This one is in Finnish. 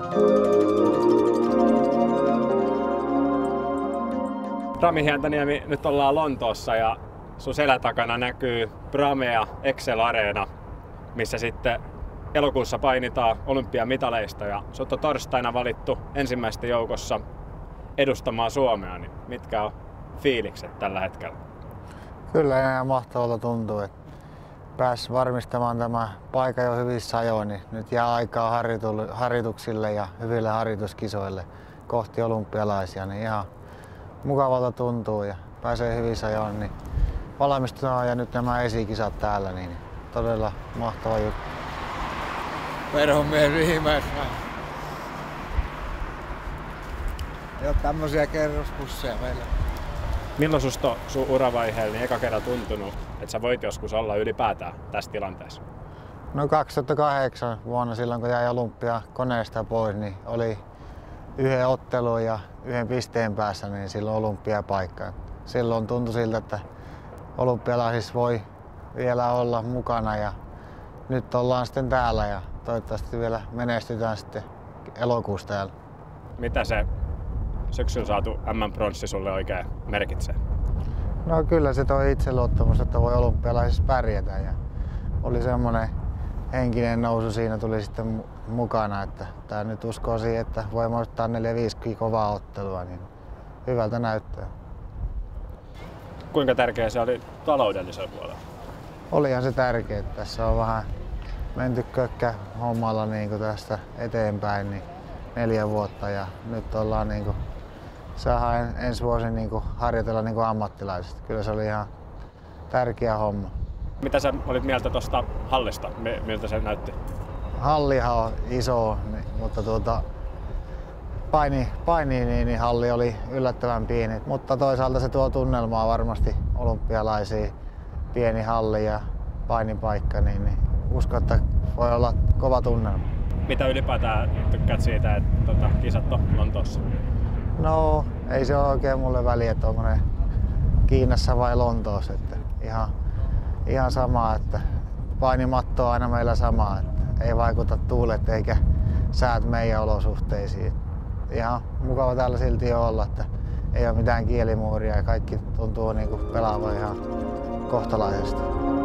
Rami Hietaniemi, nyt ollaan Lontoossa ja sun selän takana näkyy Bramea Excel Arena, missä sitten elokuussa painitaan olympiamitaleista ja sut on torstaina valittu ensimmäisten joukossa edustamaan Suomea, niin mitkä on fiilikset tällä hetkellä? Kyllä ihan mahtavalta tuntuu, että pääsi varmistamaan tämä paikka jo hyvissä ajoin, niin nyt jää aikaa harjoituksille ja hyville harjoituskisoille kohti olympialaisia, niin ihan mukavalta tuntuu ja pääsee hyvissä ajoin, niin valmistutaan ja nyt nämä esikisat täällä, niin todella mahtava juttu. Perhomies Riihimäessä. Ei ole tämmösiä kerrospusseja meillä. Milloin susta on sun uravaiheella niin eka kerran tuntunut, että sä voit joskus olla ylipäätään tässä tilanteessa? No 2008 vuonna silloin kun jäi olympiakoneesta pois, niin oli yhden ottelun ja yhden pisteen päässä niin silloin olympiapaikka. Silloin tuntui siltä, että olympialaisissa voi vielä olla mukana ja nyt ollaan sitten täällä ja toivottavasti vielä menestytään sitten elokuussa täällä. Mitä se syksyllä saatu MM-pronssi sulle oikein merkitsee? No kyllä se toi itseluottamus, että voi olympialaisissa pärjätä ja oli semmoinen henkinen nousu siinä tuli sitten mukana, että tää nyt uskoo siihen, että voi ottaa 4-5 kovaa ottelua, niin hyvältä näyttää. Kuinka tärkeä se oli taloudellisella puolella? Olihan se tärkeä. Tässä on vähän menty hommalla niin tästä eteenpäin niin 4 vuotta ja nyt ollaan niin saadaan ensi vuosi niin harjoitella niin ammattilaisesti. Kyllä se oli ihan tärkeä homma. Mitä sä olit mieltä tuosta hallista? Miltä se näytti? Hallihan on iso, mutta paini niin halli oli yllättävän pieni. Mutta toisaalta se tuo tunnelmaa varmasti olympialaisiin. Pieni halli ja painipaikka, niin uskon, että voi olla kova tunnelma. Mitä ylipäätään tykkäät siitä, että kisat on Lontoossa? No, ei se ole oikein mulle väliä, että onko ne Kiinassa vai Lontoossa. Että ihan sama, että painimatto on aina meillä sama. Että ei vaikuta tuulet eikä säät meidän olosuhteisiin. Ihan mukava täällä silti olla, että ei ole mitään kielimuuria ja kaikki tuntuu pelaavan ihan kohtalaisesti.